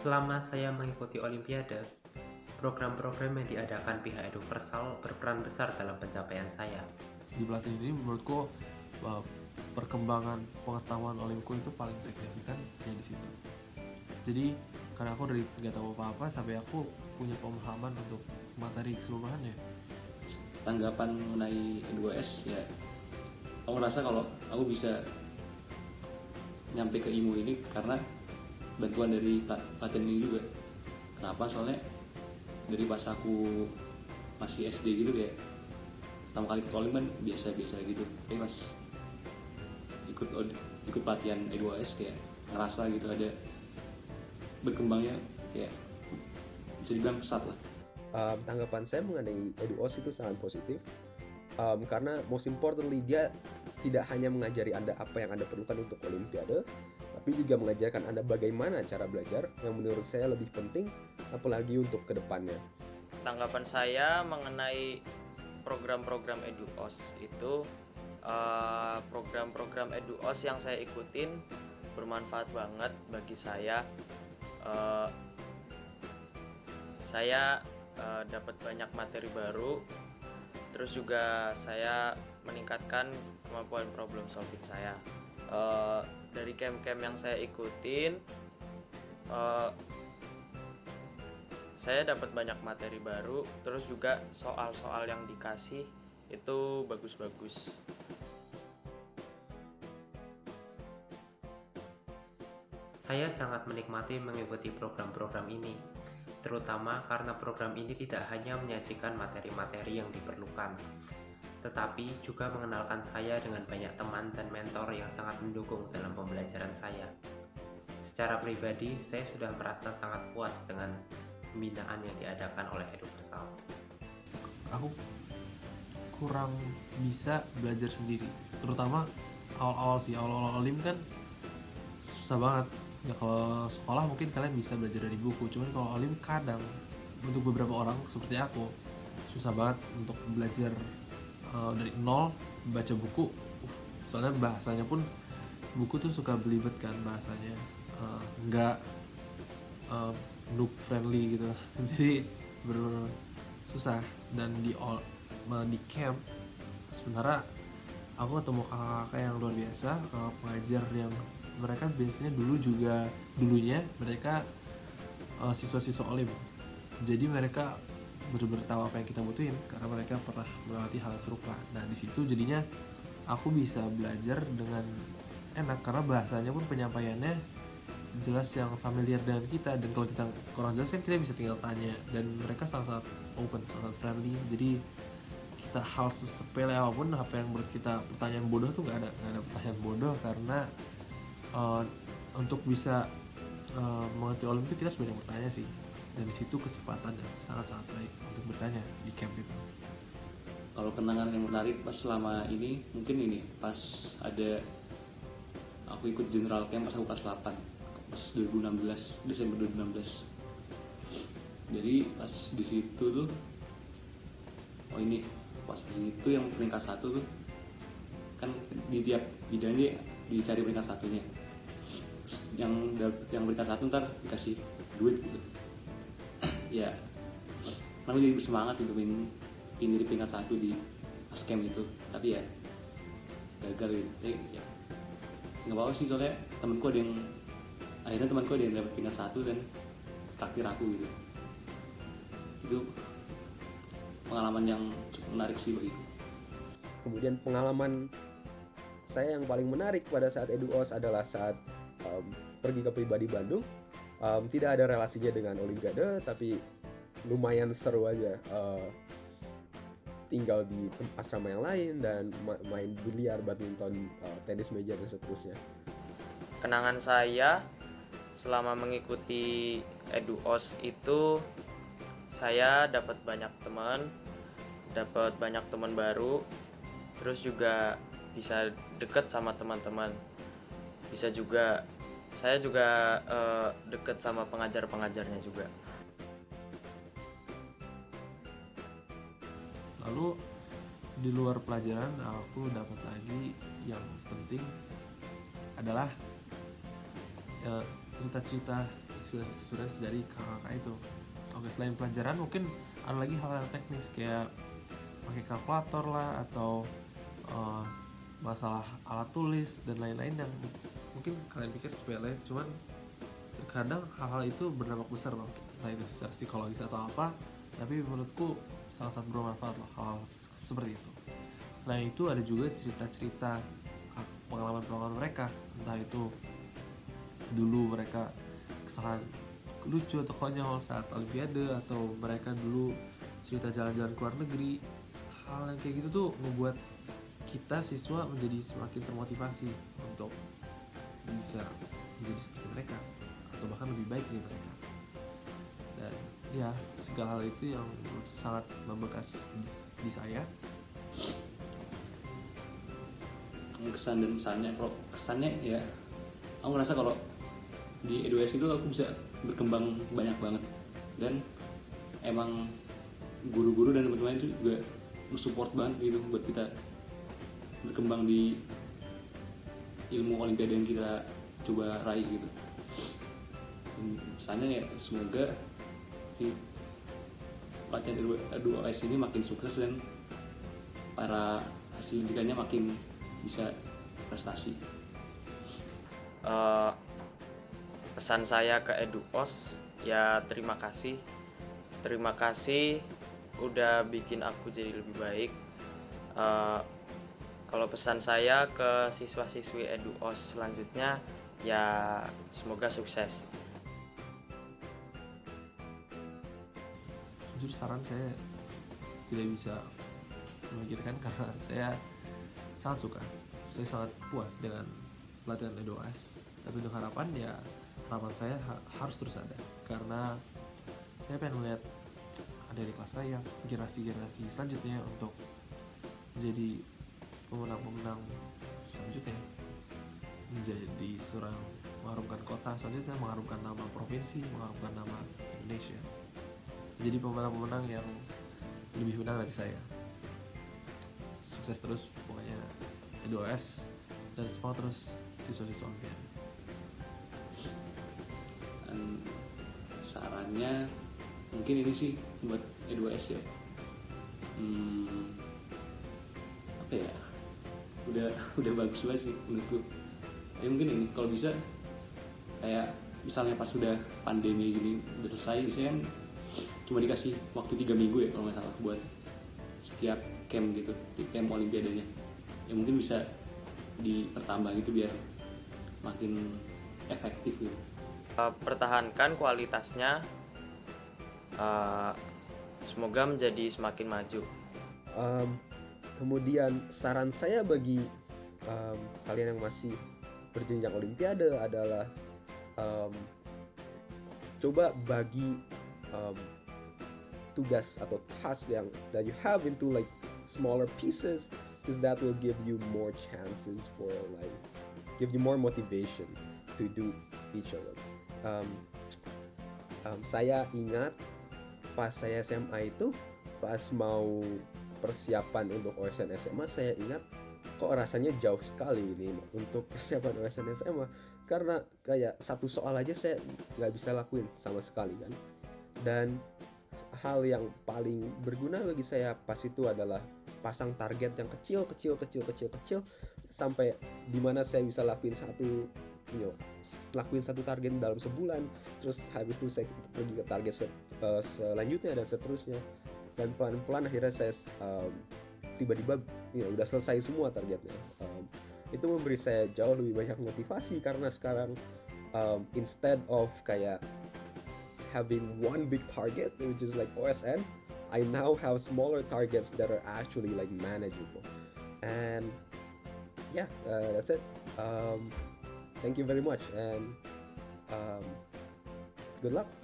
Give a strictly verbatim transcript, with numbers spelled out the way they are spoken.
Selama saya mengikuti Olimpiade, program-program yang diadakan pihak Eduversal berperan besar dalam pencapaian saya. Di pelatihan ini menurutku perkembangan pengetahuan Olimku itu paling signifikan ya di situ. Jadi karena aku dari nggak tahu apa-apa sampai aku punya pemahaman untuk materi keseluruhannya. Tanggapan mengenai E dua S ya, aku merasa kalau aku bisa nyampe ke I M U ini karena bantuan dari pelatihan ini juga. Kenapa? Soalnya dari pas aku masih S D gitu kayak pertama kali ke Olim kan biasa-biasa gitu, tapi pas ikut ikut pelatihan E dua S kayak ngerasa gitu ada berkembangnya, kayak bisa dibilang pesat lah. Um, tanggapan saya mengenai E dua S itu sangat positif, um, karena most importantly dia tidak hanya mengajari Anda apa yang Anda perlukan untuk Olimpiade, tapi juga mengajarkan Anda bagaimana cara belajar yang menurut saya lebih penting apalagi untuk kedepannya. Tanggapan saya mengenai program-program E dua S itu, uh, program-program E dua S yang saya ikutin bermanfaat banget bagi saya. Uh, saya uh, dapat banyak materi baru, terus juga saya meningkatkan kemampuan problem solving saya. Uh, dari camp-camp yang saya ikutin, uh, saya dapat banyak materi baru, terus juga soal-soal yang dikasih itu bagus-bagus. Saya sangat menikmati mengikuti program-program ini, terutama karena program ini tidak hanya menyajikan materi-materi yang diperlukan, tetapi juga mengenalkan saya dengan banyak teman dan mentor yang sangat mendukung dalam pembelajaran saya. Secara pribadi, saya sudah merasa sangat puas dengan pembinaan yang diadakan oleh Eduversal. Aku kurang bisa belajar sendiri, terutama awal-awal sih, awal-awal Olim kan susah banget. Ya kalau sekolah mungkin kalian bisa belajar dari buku, cuman kalau Olim kadang untuk beberapa orang seperti aku susah banget untuk belajar uh, dari nol, baca buku. Uh, soalnya bahasanya pun buku tuh suka belibet kan bahasanya, uh, nggak uh, noob friendly gitu. Jadi bener-bener susah. Dan di all, di camp sebenarnya aku ketemu kakak-kakak yang luar biasa, kakak pengajar yang mereka biasanya dulu juga dulunya mereka uh, siswa-siswa Olim. Jadi mereka benar-benar tahu apa yang kita butuhin karena mereka pernah melewati hal serupa. Nah di situ jadinya aku bisa belajar dengan enak karena bahasanya pun penyampaiannya jelas yang familiar dengan kita, dan kalau kita kurang jelas kan kita bisa tinggal tanya, dan mereka sangat-sangat open, sangat friendly. Jadi kita hal sepele apapun, apa yang menurut kita pertanyaan bodoh tuh nggak ada nggak ada pertanyaan bodoh, karena uh, untuk bisa uh, mengerti Olim itu kita harus banyak bertanya sih, dan di situ kesempatan yang sangat-sangat baik untuk bertanya di camp itu. Kalau kenangan yang menarik pas selama ini mungkin ini pas ada aku ikut General Camp pas aku kelas delapan, pas dua ribu enam belas, Desember dua ribu enam belas. Jadi pas di situ tuh, oh ini pas di situ yang peringkat satu tuh kan di tiap bidangnya dicari peringkat satunya. Terus yang yang peringkat satu ntar dikasih duit gitu. Ya, aku jadi bersemangat gitu pengen ini di peringkat satu di pas camp itu, tapi ya gagal gitu. Tapi, ya nggak apa-apa sih, soalnya temanku ada yang akhirnya temanku ada yang dapat peringkat satu dan traktir aku gitu. Itu pengalaman yang cukup menarik sih bagiku. Kemudian pengalaman saya yang paling menarik pada saat E dua S adalah saat um, pergi ke Pribadi Bandung. Um, tidak ada relasinya dengan Olimpiade, tapi lumayan seru aja. Uh, tinggal di asrama yang lain dan ma- main biliar, badminton, uh, tenis meja dan seterusnya. Kenangan saya selama mengikuti E dua S itu, saya dapat banyak teman, dapat banyak teman baru, terus juga bisa deket sama teman-teman. Bisa juga, saya juga uh, deket sama pengajar-pengajarnya juga. Lalu di luar pelajaran aku dapat lagi yang penting adalah ya, cerita-cerita experience experience dari kakak itu. Oke, selain pelajaran mungkin ada lagi hal-hal teknis kayak pakai kalkulator lah atau uh, masalah alat tulis dan lain-lain yang mungkin kalian pikir sepele, cuman terkadang hal-hal itu berdampak besar bang, entah itu secara psikologis atau apa, tapi menurutku sangat-sangat bermanfaat loh hal seperti itu. Selain itu ada juga cerita-cerita pengalaman-pengalaman mereka, entah itu dulu mereka kesalahan lucu atau konyol saat olimpiade, atau mereka dulu cerita jalan-jalan ke luar negeri. Hal yang kayak gitu tuh membuat kita siswa menjadi semakin termotivasi untuk bisa menjadi seperti mereka atau bahkan lebih baik dari mereka. Dan ya, segala hal itu yang sangat membekas di saya. Kesan dan kesannya, kalau kesannya ya aku ngerasa kalau di E dua S itu aku bisa berkembang banyak banget, dan emang guru-guru dan teman-teman itu juga support banget gitu buat kita berkembang di ilmu olimpiade yang kita coba raih gitu. Misalnya ya semoga si latihan E dua S ini makin sukses dan para hasil didikanya makin bisa prestasi. Uh, pesan saya ke EduOS ya terima kasih, terima kasih udah bikin aku jadi lebih baik. Uh, kalau pesan saya ke siswa-siswi EduOS selanjutnya ya semoga sukses. Jujur saran saya tidak bisa memikirkan karena saya sangat suka, saya sangat puas dengan pelatihan E dua S. Tapi untuk harapan ya harapan saya ha- harus terus ada, karena saya pengen melihat ada di kelas saya generasi-generasi selanjutnya untuk menjadi pemenang-pemenang selanjutnya, menjadi seorang mengharumkan kota selanjutnya, mengharumkan nama provinsi, mengharumkan nama Indonesia, jadi pemenang-pemenang yang lebih menang dari saya. Sukses terus pokoknya E dua S, dan semangat terus siswa-siswa Olimpiade. Dan sarannya mungkin ini sih buat E dua S ya, hmm, apa ya, udah udah bagus banget sih menurutku. Ya mungkin ini kalau bisa kayak misalnya pas sudah pandemi gini udah selesai, biasanya kan cuma dikasih waktu tiga minggu ya kalau nggak salah buat setiap camp gitu, di camp olimpiadanya. Ya mungkin bisa dipertambah gitu biar makin efektif gitu. Uh, pertahankan kualitasnya, uh, semoga menjadi semakin maju. Um, kemudian saran saya bagi um, kalian yang masih berjenjang olimpiade adalah um, coba bagi um, tugas atau task yang that you have into like smaller pieces, because that will give you more chances for like give you more motivation to do each of them. Um, um, saya ingat pas saya S M A itu, pas mau persiapan untuk O S N S M A, saya ingat kok rasanya jauh sekali ini untuk persiapan O S N S M A, karena kayak satu soal aja saya nggak bisa lakuin sama sekali kan. Dan hal yang paling berguna bagi saya pas itu adalah pasang target yang kecil kecil kecil kecil kecil sampai dimana saya bisa lakuin satu you know, lakuin satu target dalam sebulan, terus habis itu saya pergi ke target se- uh, selanjutnya dan seterusnya, dan pelan-pelan akhirnya saya um, tiba-tiba you know, udah selesai semua targetnya. Um, itu memberi saya jauh lebih banyak motivasi, karena sekarang um, instead of kayak having one big target which is like O S N, I now have smaller targets that are actually like manageable. And yeah, uh, that's it. Um, thank you very much, and um, good luck.